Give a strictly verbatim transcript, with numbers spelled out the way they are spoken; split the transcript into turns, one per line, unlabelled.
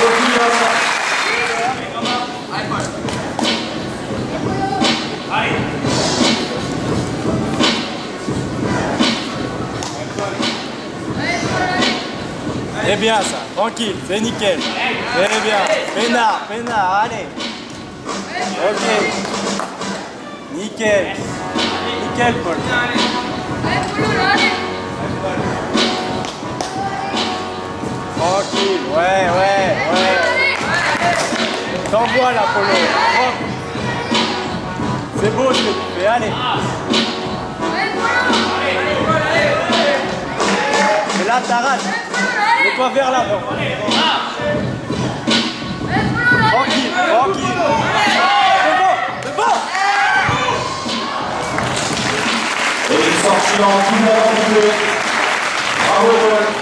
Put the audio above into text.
C'est bien ça, tranquille, c'est nickel. C'est bien, peinard, peinard, allez. Ok. Nickel. Nickel, Paul. Tranquille, ouais, ouais, ouais. T'envoies là, Polo. C'est beau ce que tu fais, allez. Et là, t'arraches. Mets-toi vers l'avant. Tranquille, tranquille. C'est bon, c'est bon.
Et il est sorti en dix heures. Bravo, Paul.